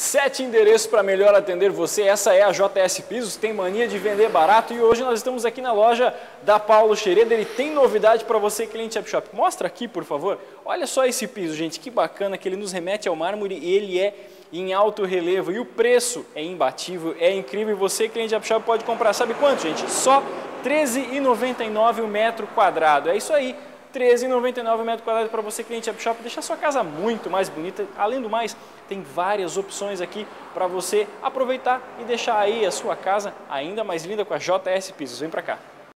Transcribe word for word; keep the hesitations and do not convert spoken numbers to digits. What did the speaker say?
Sete endereços para melhor atender você, essa é a J S Pisos, tem mania de vender barato e hoje nós estamos aqui na loja da Paulo Xereda, ele tem novidade para você, cliente Upshop. Mostra aqui, por favor, olha só esse piso, gente, que bacana que ele nos remete ao mármore, ele é em alto relevo e o preço é imbatível, é incrível e você, cliente Upshop, pode comprar, sabe quanto, gente? Só treze reais e noventa e nove centavos o metro quadrado, é isso aí. treze reais e noventa e nove centavos o metro quadrado para você, cliente Upshop, deixar sua casa muito mais bonita. Além do mais, tem várias opções aqui para você aproveitar e deixar aí a sua casa ainda mais linda com a J S Pisos. Vem para cá.